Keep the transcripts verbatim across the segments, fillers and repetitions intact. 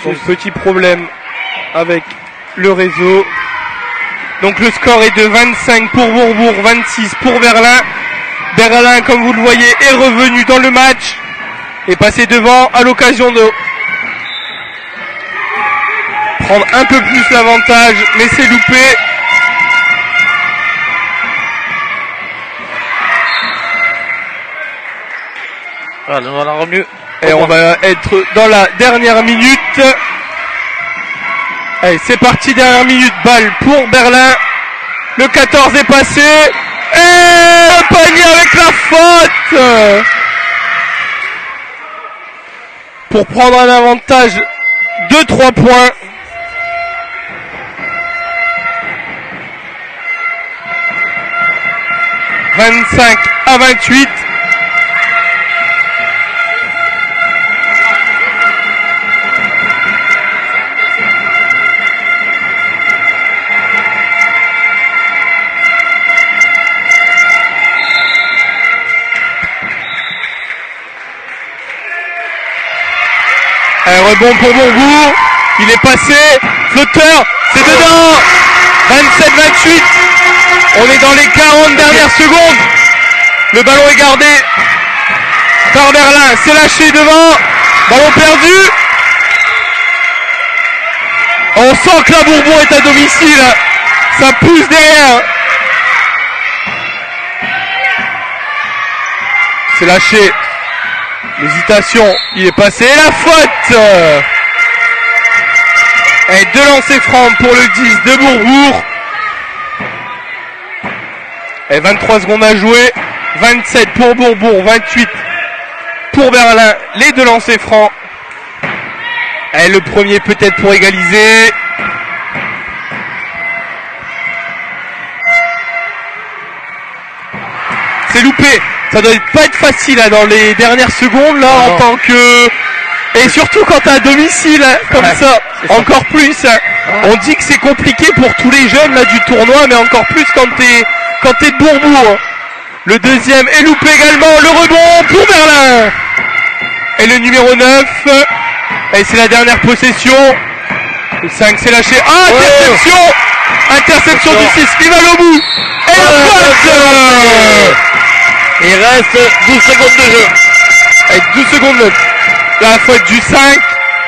Donc petit problème avec le réseau. Donc le score est de vingt-cinq pour Bourbourg, vingt-six pour Berlin. Berlin, comme vous le voyez, est revenu dans le match et passé devant à l'occasion de prendre un peu plus l'avantage, mais c'est loupé. Voilà, on a revenu. Et on va être dans la dernière minute. Allez, c'est parti, dernière minute, balle pour Berlin. Le quatorze est passé. Et un panier avec la faute pour prendre un avantage de trois points. vingt-cinq à vingt-huit. Un rebond pour Bourbourg, il est passé, flotteur, c'est dedans, vingt-sept vingt-huit, on est dans les quarante dernières secondes, le ballon est gardé par Berlin, c'est lâché devant, ballon perdu, on sent que la Bourbourg est à domicile, ça pousse derrière, c'est lâché. L'hésitation, il est passé, et la faute. Et deux lancers francs pour le dix de Bourbourg. Et vingt-trois secondes à jouer, vingt-sept pour Bourbourg, vingt-huit pour Berlin, les deux lancers francs. Et le premier peut-être pour égaliser. C'est loupé. Ça doit pas être facile hein, dans les dernières secondes là non. En tant que... Et surtout quand t'es à domicile hein, comme ouais, ça, encore ça. plus. Hein. Ouais. On dit que c'est compliqué pour tous les jeunes là du tournoi, mais encore plus quand t'es quand t'es de Bourbourg. Le deuxième est loupé également, le rebond pour Berlin. Et le numéro neuf. Et c'est la dernière possession. Le cinq s'est lâché. Ah, interception oh Interception du six qui va au bout. Et la faute. Il reste douze secondes de jeu. Avec douze secondes de la faute du cinq.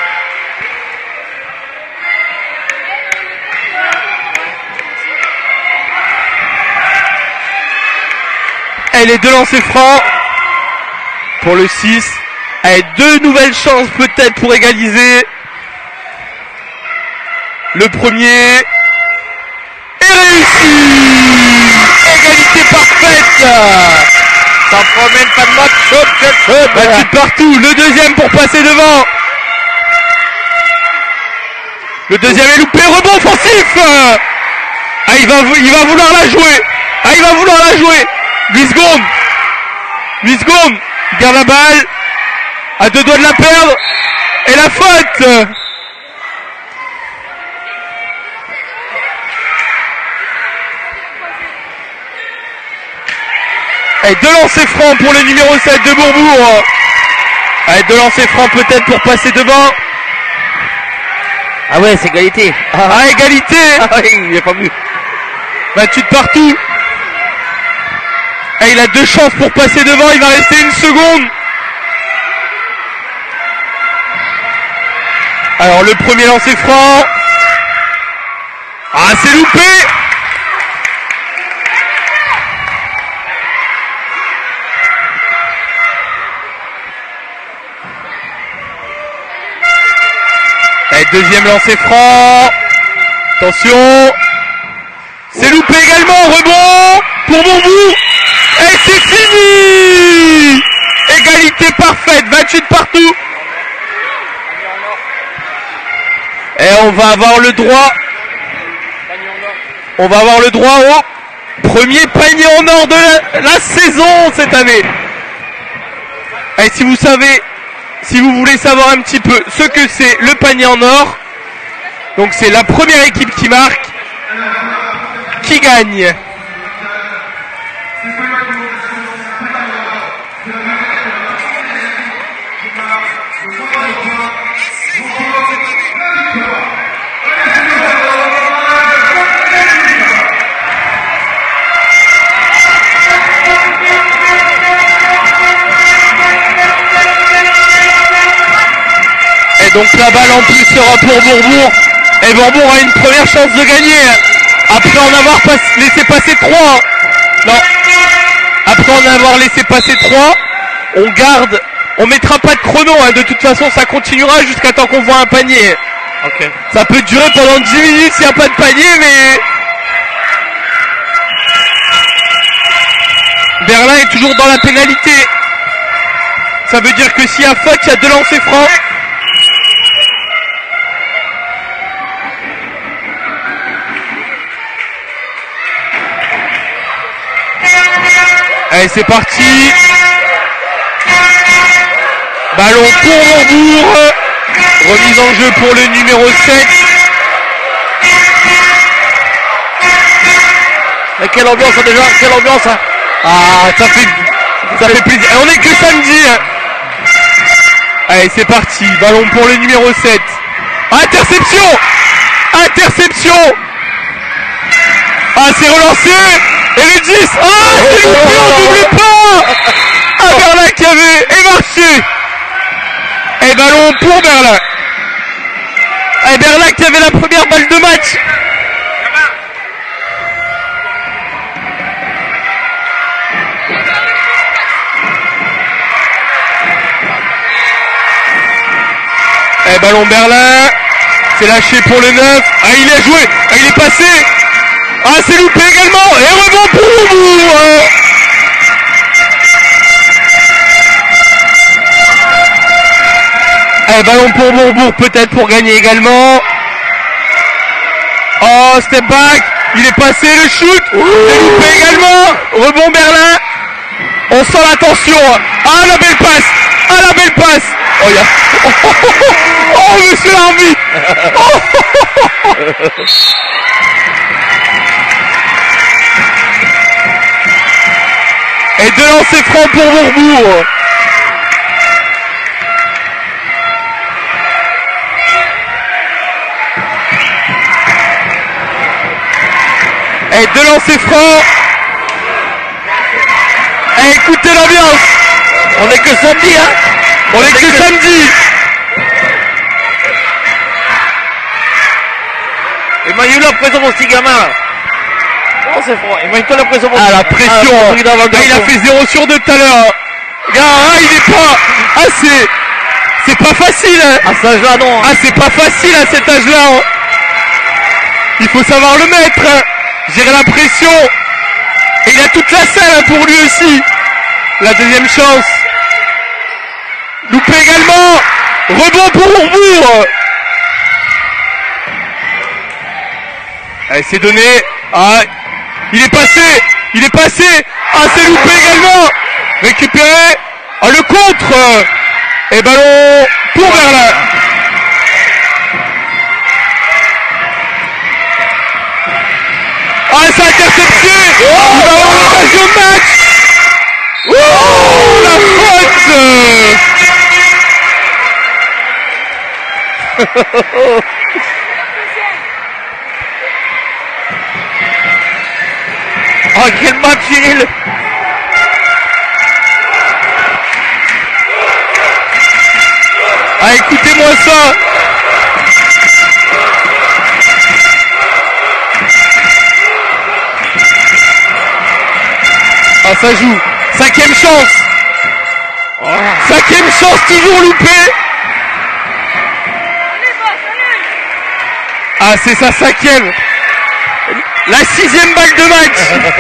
Et les deux lancers francs pour le six. Et deux nouvelles chances peut-être pour égaliser. Le premier est réussi. Égalité parfaite. Ça promène pas de match, chop, chop, chop. Battu de partout, le deuxième pour passer devant. Le deuxième est loupé, rebond offensif. Ah, il va, il va vouloir la jouer. Ah, il va vouloir la jouer. huit secondes. huit secondes. Il garde la balle. À deux doigts de la perdre. Et la faute. Et deux lancers francs pour le numéro sept de Bourbourg. Et deux lancers francs peut-être pour passer devant. Ah ouais, c'est égalité. Ah, ah égalité. Ah oui, il n'est pas vu. vingt-huit partout. Et il a deux chances pour passer devant. Il va rester une seconde. Alors le premier lancer franc. Ah, c'est loupé. Et deuxième lancer franc. Attention. C'est loupé également. Rebond pour Bourbourg. Et c'est fini. Égalité parfaite. vingt-huit partout. Et on va avoir le droit. On va avoir le droit au premier panier en or de la, la saison cette année. Et si vous savez, si vous voulez savoir un petit peu ce que c'est le panier en or, donc c'est la première équipe qui marque, qui gagne. Et donc la balle en plus sera pour Bourbourg. Et Bourbourg a une première chance de gagner. Après en avoir pas, laissé passer trois. Non. Après en avoir laissé passer trois, on garde. On mettra pas de chrono. Hein. De toute façon, ça continuera jusqu'à temps qu'on voit un panier. Ok. Ça peut durer pendant dix minutes s'il n'y a pas de panier, mais... Berlin est toujours dans la pénalité. Ça veut dire que s'il y a faute, il y a deux lancers francs. Allez, c'est parti. Ballon pour Bourbourg. Remise en jeu pour le numéro sept. Mais quelle ambiance déjà, quelle ambiance hein. Ah, ça fait, ça fait plaisir. Et on est que samedi. Hein. Allez, c'est parti. Ballon pour le numéro sept. Interception. Interception. Ah, c'est relancé. Et le dix. Ah, c'est loupé, on n'oublie pas. Ah, Berlin qui avait et marché. Et ballon pour Berlin. Et Berlin qui avait la première balle de match. Et ballon Berlin. C'est lâché pour le neuf. Ah, il a joué. Ah, il est passé. Ah, c'est loupé également. Et rebond pour Bourbourg. Eh, ballon pour Bourbourg, peut-être pour gagner également. Oh, step back. Il est passé, le shoot. C'est loupé également. Rebond Berlin. On sent la tension. Ah, la belle passe. Ah, la belle passe. Oh, il y a... oh, oh, oh, oh, oh, monsieur l'arbitre. Oh, oh, oh, oh. Et deux lancers francs pour Bourbourg. Et deux lancers francs. Et écoutez l'ambiance. On est que samedi hein. On est que samedi. Et m'a eu la pression mon petit gamin là. Oh c'est froid. Il m'a eu la pression mon Ah la pression. Ah, Ah, il a fait zéro sur deux tout à l'heure. Gars, ah, il est pas. Ah c'est. C'est pas facile hein. À cet âge-là non. Ah c'est pas facile à cet âge-là. Hein. Il faut savoir le mettre. Hein. Gérer la pression. Et il a toute la salle hein, pour lui aussi. La deuxième chance. Loupé également. Rebond pour Bourbourg. Allez, c'est donné. Ah, il est passé. Il est passé. Ah, c'est loupé également. Récupéré. Ah, le contre. Et ballon pour Berlin. Ah, c'est intercepté. Oh, il va avoir l'occasion de match. Oh, la faute. Oh quel match Cyril. Ah, écoutez-moi ça. Ah, ça joue. Cinquième chance. Oh. Cinquième chance, toujours loupé. Ah, c'est sa cinquième. La sixième balle de match.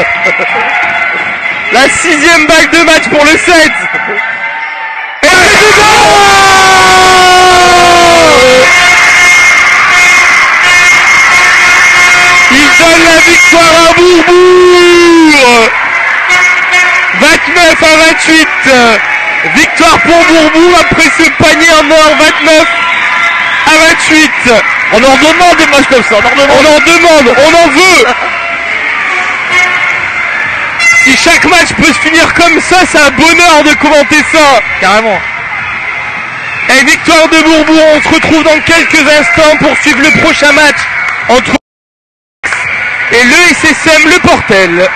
La sixième balle de match pour le sept. Et c'est dedans. Il donne la victoire à Bourbourg. vingt-neuf à vingt-huit. Victoire pour Bourbourg après ce panier en or. vingt-neuf à vingt-huit. On en demande des matchs comme ça. On en demande. On en demande, on en veut. Si chaque match peut se finir comme ça, c'est un bonheur de commenter ça. Carrément. Et victoire de Bourbourg, on se retrouve dans quelques instants pour suivre le prochain match entre et le S S M Le Portel.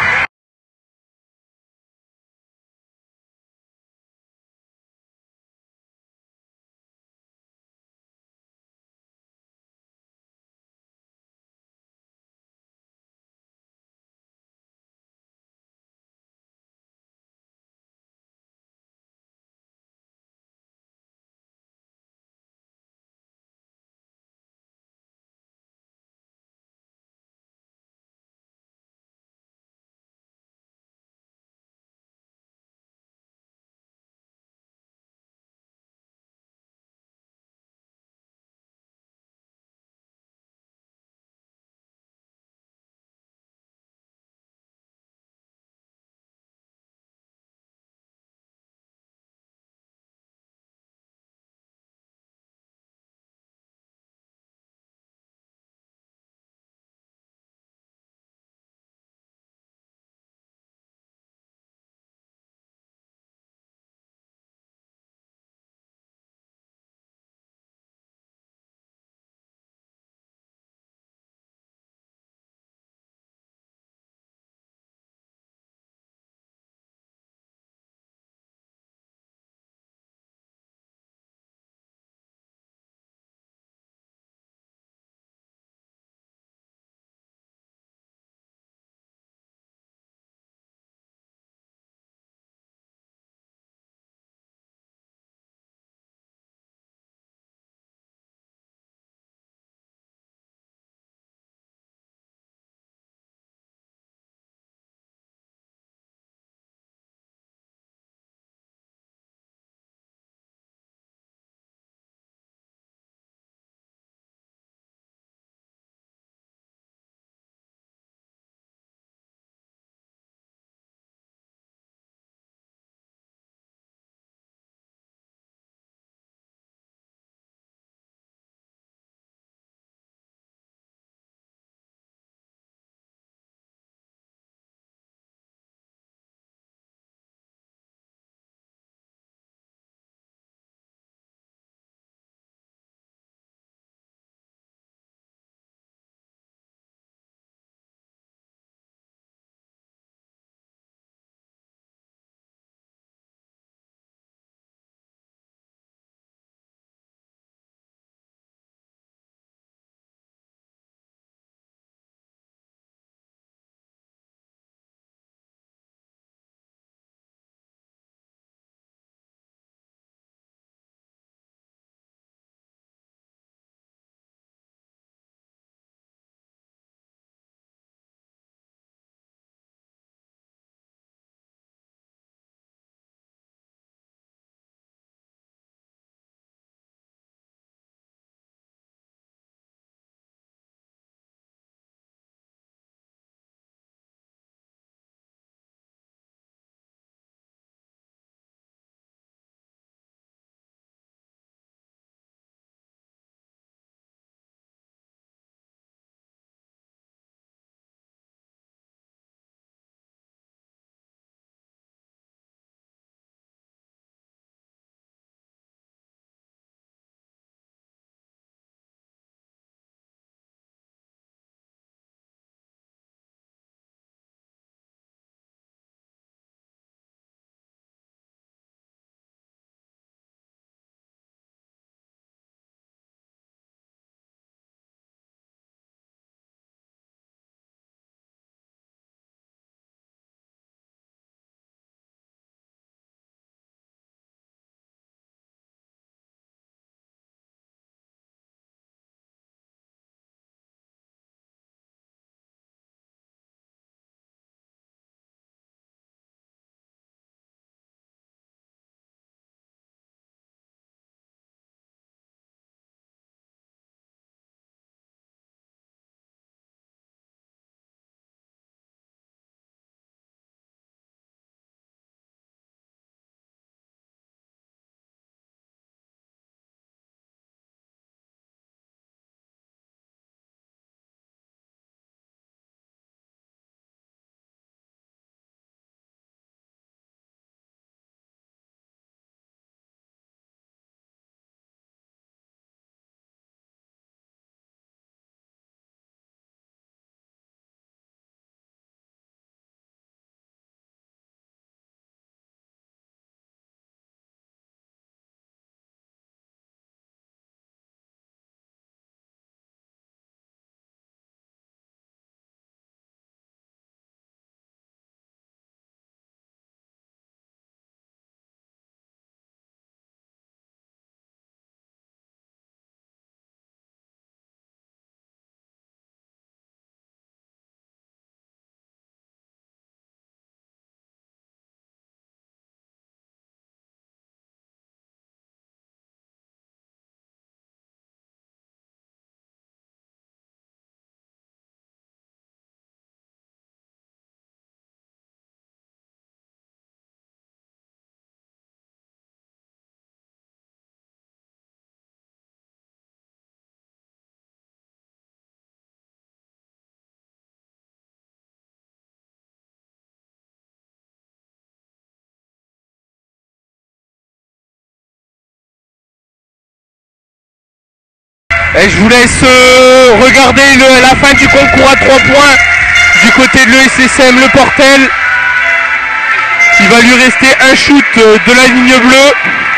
Et je vous laisse euh, regarder le, la fin du concours à trois points du côté de l'E S S M Le Portel. Il va lui rester un shoot euh, de la ligne bleue.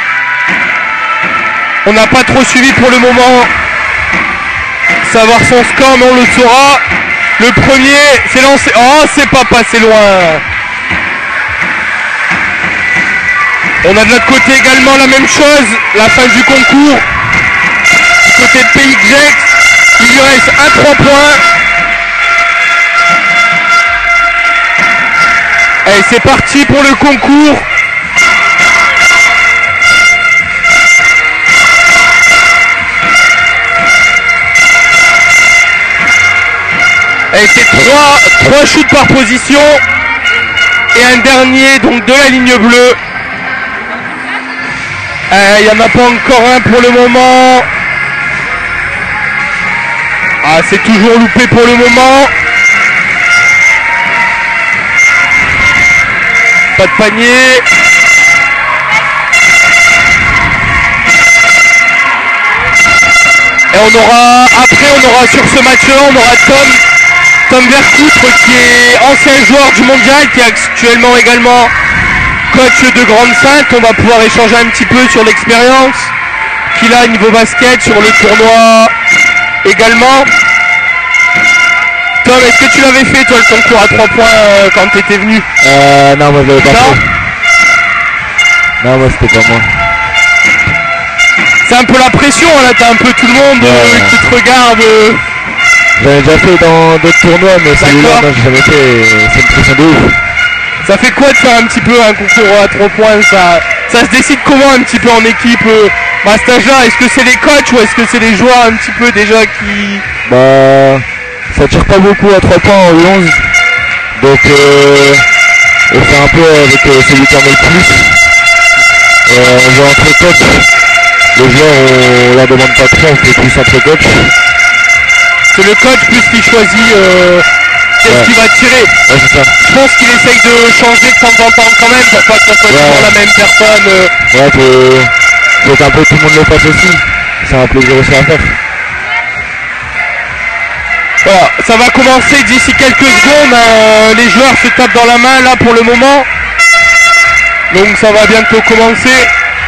On n'a pas trop suivi pour le moment savoir son score, mais on le saura. Le premier, c'est lancé. Oh, c'est pas passé loin. On a de l'autre côté également la même chose, la fin du concours. Du côté de P X Gex, il lui reste un trois points. Et c'est parti pour le concours. Et c'est trois, trois shoots par position. Et un dernier donc de la ligne bleue. Il n'y en a pas encore un pour le moment. Ah, c'est toujours loupé pour le moment. Pas de panier. Et on aura, après on aura sur ce match-là, on aura Tom, Tom Vercoutre qui est ancien joueur du mondial, qui est actuellement également coach de Grande-Sainte. On va pouvoir échanger un petit peu sur l'expérience qu'il a niveau basket, sur le tournoi également. Tom, est-ce que tu l'avais fait toi le concours à trois points euh, quand tu étais venu? Euh, non, moi je l'avais pas fait. Non, moi c'était pas moi. C'est un peu la pression, là, t'as un peu tout le monde euh, ouais. qui te regarde. Euh... J'avais déjà fait dans d'autres tournois, mais celui-là, non, j'ai jamais fait. C'est une pression de ouf. Ça fait quoi de faire un petit peu un concours à trois points? Ça, ça se décide comment un petit peu en équipe euh, à cet âge-là? Est-ce que c'est les coachs ou est-ce que c'est les joueurs un petit peu déjà qui... Bah, ça tire pas beaucoup à trois points en U onze. Donc, euh, on fait un peu avec euh, celui qui en met le plus. Euh, on joue entre coachs. Les joueurs, on leur demande pas trop, on fait plus entre coachs. C'est le coach plus qui choisit euh, qu'est-ce ouais. qu'il va tirer. Ouais, c'est ça. Je pense qu'il essaye de changer de temps en temps quand même pour pas que ça soit ouais. toujours la même personne. Euh. Ouais, faut, faut qu'un peu tout le monde le fasse aussi. C'est un plaisir aussi à faire. Voilà, ça va commencer d'ici quelques secondes. Euh, les joueurs se tapent dans la main là pour le moment. Donc ça va bientôt commencer.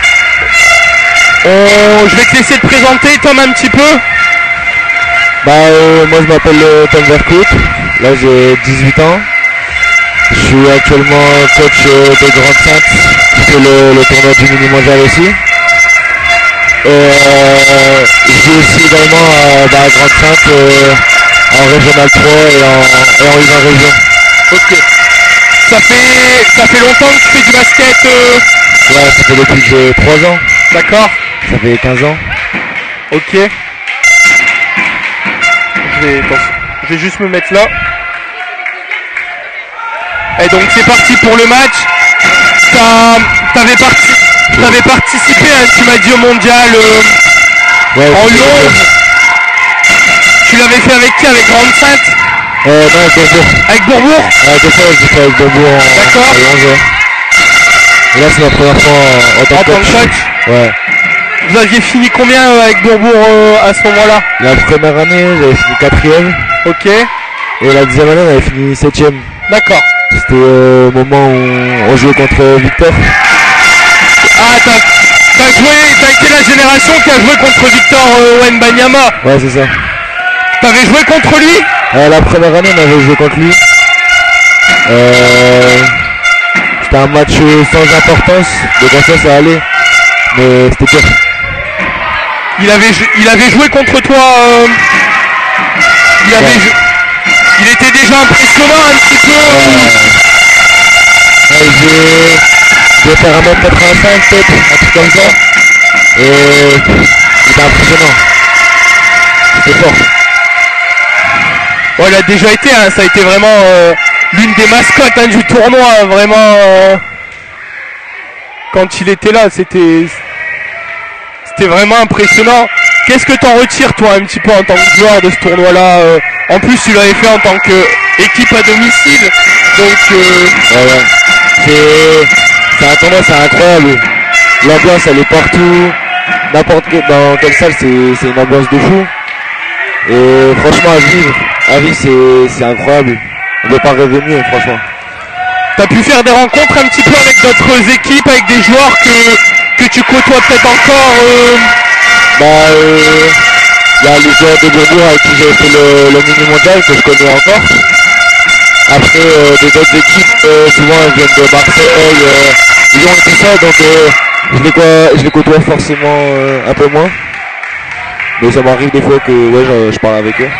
Euh, je vais te laisser te présenter, Tom, un petit peu. Bah euh, moi je m'appelle euh, Tom Vercoutre. Là j'ai dix-huit ans. Je suis actuellement coach euh, de Grande-Sainte qui fait le, le tournoi du mini mondial aussi. Et euh, je joue aussi également à, bah, à Grande-Sainte euh, en Régional trois et en, et en U vingt région. Ok. Ça fait, ça fait longtemps que tu fais du basket euh... Ouais, ça fait depuis que j'ai trois ans. D'accord. Ça fait quinze ans. Ok. Je vais, je vais juste me mettre là. Et donc c'est parti pour le match. T'avais parti, t'avais participé, hein, tu m'as dit au mondial euh, ouais, en U onze. Tu l'avais fait avec qui? Avec Grande-Sainte? Euh, non, avec Bourbourg. Avec Bourbourg? Ouais, deux fois j'ai fait avec Bourbourg en, d'accord. en U onze. Ouais. Et là c'est ma première fois en, en tant que coach. coach. Ouais. Vous aviez fini combien euh, avec Bourbourg euh, à ce moment-là? La première année j'avais fini quatrième. Ok. Et la deuxième année on avait fini septième. D'accord. C'était euh, au moment où on jouait contre Victor. Ah, t'as joué, t'as été la génération qui a joué contre Victor euh, Wembanyama. Ouais, c'est ça. T'avais joué contre lui? euh, La première année on avait joué contre lui. Euh, C'était un match sans importance, donc en ça ça allait. Mais c'était pire. Il avait, il avait joué contre toi. Euh, il avait, ouais. Il était déjà impressionnant un petit peu. Ouais. Ouais, j'ai fait un mètre quatre-vingt-cinq peut-être, un truc comme ça. Et il était impressionnant. C'était fort. Ouais, il a déjà été, hein, ça a été vraiment euh, l'une des mascottes hein, du tournoi, hein, vraiment. Euh, quand il était là, c'était. C'était vraiment impressionnant. Qu'est-ce que t'en retires toi un petit peu en tant que joueur de ce tournoi là euh, en plus tu l'avais fait en tant qu'équipe à domicile. Donc euh... ouais, ouais. C'est un tournoi, c'est incroyable. L'ambiance elle est partout. n'importe quel, dans quelle salle, c'est, c'est une ambiance de fou. Et franchement, à vivre, à vivre, c'est, c'est incroyable. On ne peut pas rêver mieux, franchement. T'as pu faire des rencontres un petit peu avec d'autres équipes, avec des joueurs que, que tu côtoies peut-être encore euh... Bah, euh, il y a les joueurs de Bourbourg avec qui j'ai fait le, le mini mondial que je connais encore. Après, euh, des autres équipes, euh, souvent elles viennent de Marseille, euh, Lyon et tout ça, donc euh, je, les côtoie, je les côtoie forcément euh, un peu moins. Mais ça m'arrive des fois que ouais, je, je parle avec eux.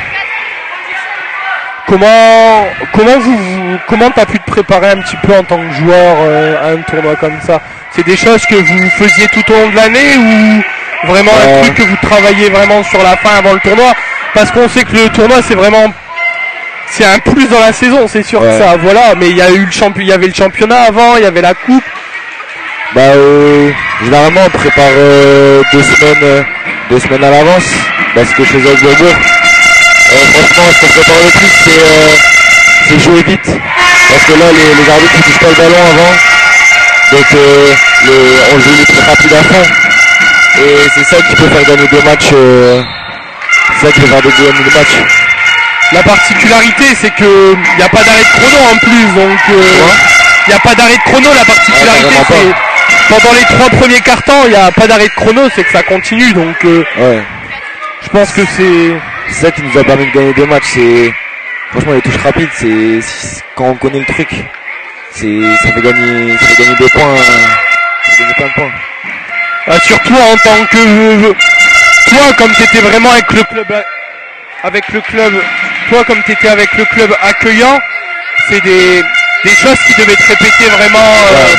Comment comment vous, vous comment t'as pu te préparer un petit peu en tant que joueur euh, à un tournoi comme ça? C'est des choses que vous faisiez tout au long de l'année ou vraiment euh... un truc que vous travaillez vraiment sur la fin avant le tournoi? Parce qu'on sait que le tournoi c'est vraiment c'est un plus dans la saison, c'est sûr ouais. que ça, voilà. Mais il y a eu le champion, il y avait le championnat avant, il y avait la coupe. Bah euh, généralement on prépare euh, deux semaines euh, deux semaines à l'avance. Bah, ce que je faisais avec Bourbourg. Euh, franchement, ce qu'on prépare le plus, c'est, euh, c'est jouer vite. Parce que là, les, les arbitres ne touchent pas le ballon avant. Donc, euh, le, on joue les plus rapides à fond. Et c'est ça qui peut faire gagner des matchs. Euh, c'est ça qui peut faire gagner des matchs. La particularité, c'est qu'il n'y a pas d'arrêt de chrono en plus. Donc, il euh, n'y a pas d'arrêt de chrono. La particularité, ah, c'est pendant les trois premiers quarts-temps, il n'y a pas d'arrêt de chrono. C'est que ça continue. Donc, euh, ouais. je pense que c'est... C'est ça qui nous a permis de gagner des matchs, c'est franchement les touches rapides, c'est, c'est quand on connaît le truc, c'est ça fait gagner, ça fait gagner des points, ça fait gagner plein de points. Ah, surtout en tant que toi, comme t'étais vraiment avec le club, avec le club, toi comme t'étais avec le club accueillant, c'est des des choses qui devaient te répéter vraiment. Euh...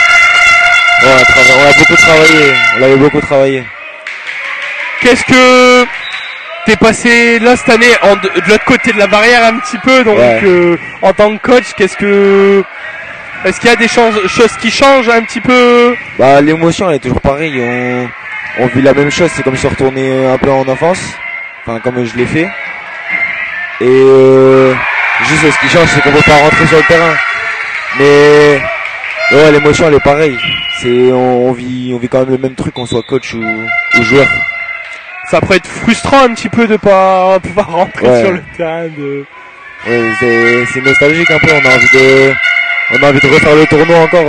Ouais, on a, trava- on a beaucoup travaillé, on avait beaucoup travaillé. Qu'est-ce que t'es passé là cette année en, de, de l'autre côté de la barrière un petit peu, donc ouais. euh, en tant que coach, qu'est-ce que est-ce qu'il y a des choses, choses qui changent un petit peu? Bah l'émotion elle est toujours pareille, on, on vit la même chose, c'est comme se retourner un peu en enfance, enfin comme je l'ai fait. Et euh, juste ce qui change c'est qu'on peut pas rentrer sur le terrain. Mais ouais l'émotion elle est pareille. C'est on, on vit on vit quand même le même truc qu'on soit coach ou, ou joueur. Ça pourrait être frustrant un petit peu de pas pouvoir rentrer ouais. sur le terrain de. Ouais, c'est, c'est nostalgique un peu, on a envie de. On a envie de refaire le tournoi encore.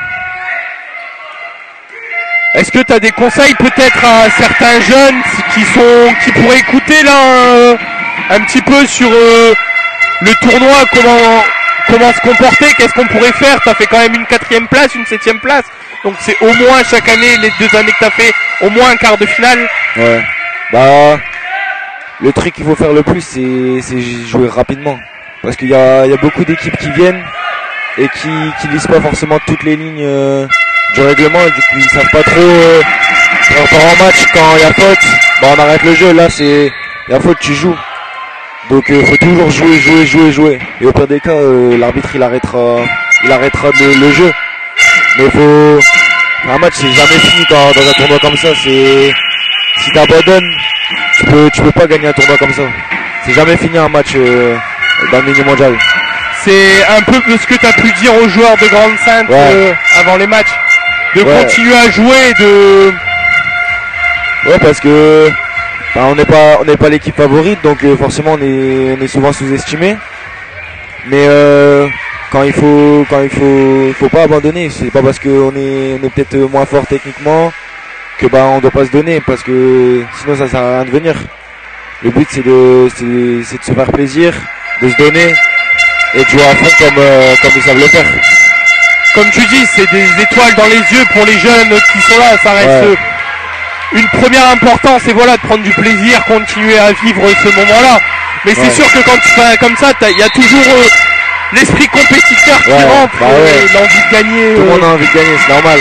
Est-ce que tu as des conseils peut-être à certains jeunes qui sont qui pourraient écouter là euh, un petit peu sur euh, le tournoi, comment comment se comporter, qu'est-ce qu'on pourrait faire? Tu as fait quand même une quatrième place, une septième place, donc c'est au moins chaque année, les deux années que tu as fait, au moins un quart de finale. Ouais. Bah, le truc qu'il faut faire le plus, c'est, c'est jouer rapidement. Parce qu'il y a, il y a beaucoup d'équipes qui viennent et qui, qui lisent pas forcément toutes les lignes euh, du règlement. Et du coup, ils savent pas trop. Euh, quand on part en match, quand il y a faute, bah on arrête le jeu. Là, c'est, il y a faute, tu joues. Donc, il euh, faut toujours jouer, jouer, jouer, jouer. Et au pire des cas, euh, l'arbitre, il arrêtera, il arrêtera le, le jeu. Mais il faut, un match, c'est jamais fini quand, dans un tournoi comme ça. C'est Si t'abandonnes, tu peux, tu peux pas gagner un tournoi comme ça. C'est jamais fini un match euh, dans le mini mondial. C'est un peu ce que tu as pu dire aux joueurs de Grande Sainte ouais. euh, avant les matchs, de ouais. continuer à jouer, de. Ouais, parce que bah, on n'est pas, on n'est pas l'équipe favorite, donc euh, forcément on est, on est souvent sous-estimé. Mais euh, quand il faut, quand il faut, faut pas abandonner. C'est pas parce qu'on est, on est peut-être moins fort techniquement que bah on doit pas se donner, parce que sinon ça sert à rien de venir. Le but c'est de c'est, c'est de se faire plaisir, de se donner et de jouer à fond comme euh, comme ils savent le faire. Comme tu dis, c'est des étoiles dans les yeux pour les jeunes qui sont là, ça reste ouais. une première importance, et voilà, de prendre du plaisir, continuer à vivre ce moment-là. Mais ouais. c'est sûr que quand tu fais comme ça, il y a toujours euh, l'esprit compétiteur qui ouais. rentre, bah ouais. et l'envie de gagner. Tout le euh... monde a envie de gagner, c'est normal.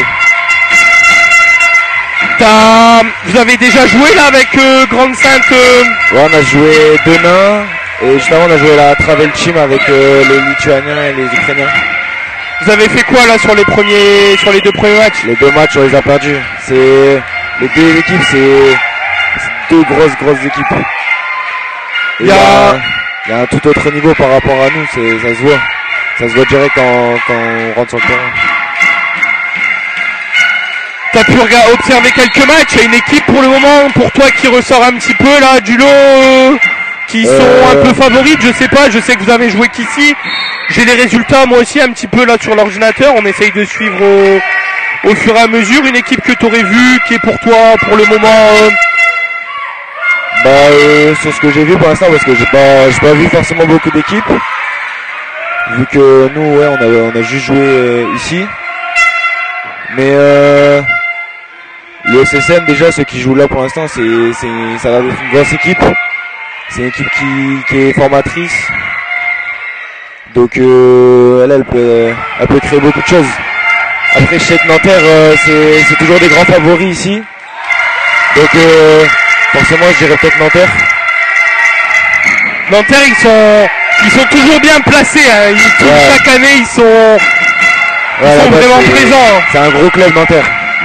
T'as... Vous avez déjà joué là avec euh, Grande Sainte euh... Ouais, on a joué Denain et justement on a joué la Travel Team avec euh, les Lituaniens et les Ukrainiens. Vous avez fait quoi là sur les premiers, sur les deux premiers matchs? Les deux matchs on les a perdus. C'est les deux équipes, c'est, c'est deux grosses grosses équipes. Il y a... y a un tout autre niveau par rapport à nous, c'est, ça se voit, ça se voit direct quand, quand on rentre sur le terrain. t'as pu rega- observer quelques matchs. Il y a une équipe pour le moment, pour toi, qui ressort un petit peu là du lot, euh, qui sont Euh. un peu favorites. Je sais pas, je sais que vous avez joué qu'ici. J'ai les résultats moi aussi un petit peu là sur l'ordinateur. On essaye de suivre au, au fur et à mesure. Une équipe que t'aurais vue, qui est pour toi pour le moment. Euh, Bah, euh, sur ce que j'ai vu pour l'instant, parce que j'ai pas, j'ai pas vu forcément beaucoup d'équipes. Vu que nous, ouais, on a, on a juste joué euh, ici. Mais euh, le S S M, déjà, ceux qui jouent là pour l'instant, c'est, c'est, ça a l'air d'être une grosse équipe. C'est une équipe qui, qui est formatrice. Donc, euh, elle, elle peut, elle peut créer beaucoup de choses. Après, je sais que Nanterre, euh, c'est, c'est toujours des grands favoris ici. Donc, euh, forcément, je dirais peut-être Nanterre. Nanterre, ils sont, ils sont toujours bien placés. Hein. Ils, tout- Ouais. Chaque année, ils sont, Ouais, ils sont là-bas, vraiment c'est- présents. C'est un gros club Nanterre.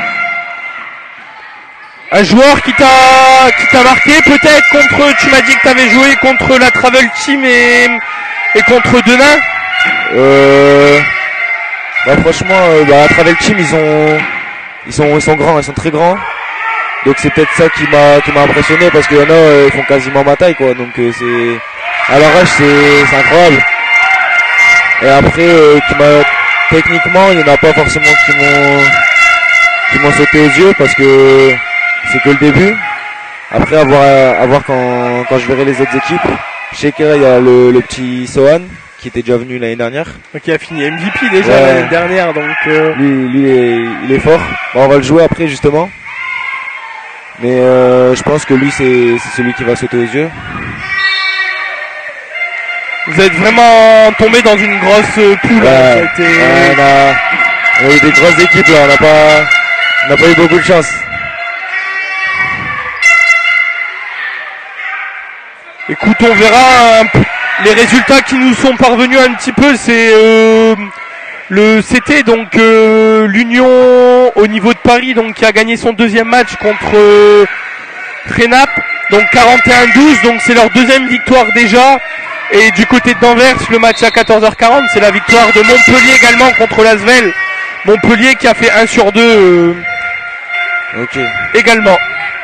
Un joueur qui t'a, qui t'a marqué peut-être contre. Tu m'as dit que tu avais joué contre la Travel Team et, et contre Denain. Euh, bah franchement, euh, bah, à travers le team, ils ont, ils sont, ils sont grands, ils sont très grands. Donc c'est peut-être ça qui m'a, qui m'a impressionné parce qu'il y en a, euh, ils font quasiment ma taille, quoi. Donc euh, c'est, à l'arrache, c'est, c'est incroyable. Et après, euh, qui m'a, techniquement, il n'y en a pas forcément qui m'ont, qui m'ont sauté aux yeux parce que c'est que le début. Après, à voir, à voir quand, quand je verrai les autres équipes. Je sais qu'il y a le, le petit Sohan qui était déjà venu l'année dernière. Donc il a fini M V P déjà Ouais. l'année dernière. Donc euh, Lui, lui il, est, il est fort. Bon, on va le jouer après justement. Mais euh, je pense que lui c'est, c'est celui qui va sauter aux yeux. vous êtes vraiment tombé dans une grosse euh, poule. hein. Ça a été- Ouais, on, a, on a eu des grosses équipes là, on n'a pas, on n'a pas eu beaucoup de chance. Écoute, on verra un peu les résultats qui nous sont parvenus un petit peu. C'est euh, le c'était donc euh, l'Union au niveau de Paris, donc qui a gagné son deuxième match contre euh, Renap, donc quarante et un douze. Donc c'est leur deuxième victoire déjà. Et du côté d'Anvers, le match à quatorze heures quarante, c'est la victoire de Montpellier également contre l'Asvel. Montpellier qui a fait un sur deux euh, Ok. également.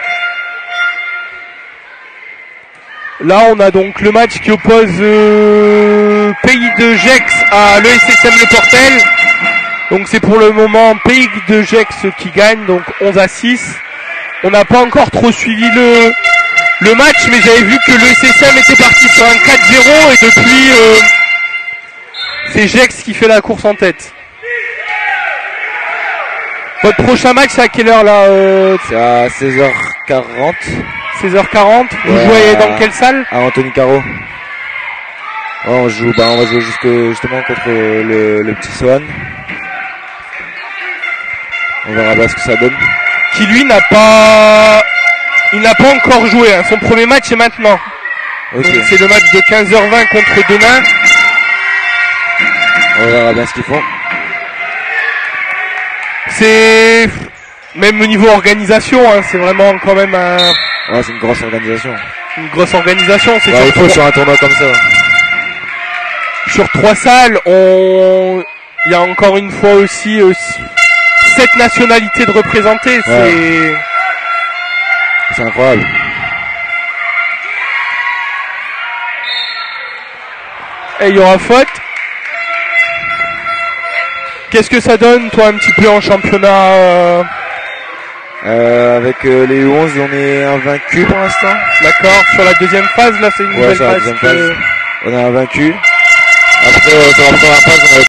Là, on a donc le match qui oppose euh, Pays de Gex à l'E S S M Le Portel. Donc c'est pour le moment Pays de Gex qui gagne, donc onze à six. On n'a pas encore trop suivi le, le match, mais j'avais vu que l'E S S M était parti sur un quatre zéro et depuis, euh, c'est Gex qui fait la course en tête. Votre prochain match, c'est à quelle heure là euh, C'est à seize heures quarante seize heures quarante. Vous Ouais. jouez dans quelle salle? à Anthony Caro. Ouais, on joue, bah, on va jouer jusque, justement contre le, le petit Sohan. On verra bien ce que ça donne. Qui lui n'a pas, il n'a pas encore joué. Hein. Son premier match est maintenant. Ok. Donc, c'est le match de quinze heures vingt contre Denain. On verra bien ce qu'ils font. C'est même au niveau organisation, hein, c'est vraiment quand même un- Ouais, c'est une grosse organisation. une grosse organisation. C'est Ouais, sur, il faut trois, sur un tournoi comme ça. sur trois salles. On, il y a encore une fois aussi euh, sept nationalités de représentées. C'est C'est incroyable. et il y aura faute. Qu'est-ce que ça donne, toi, un petit peu en championnat euh, Euh, avec euh, les U onze, on est invaincu pour l'instant. D'accord, sur la deuxième phase, là, c'est une Ouais, nouvelle sur la phase. deuxième que- phase. On est invaincu. Après, euh, sur la première phase, on avait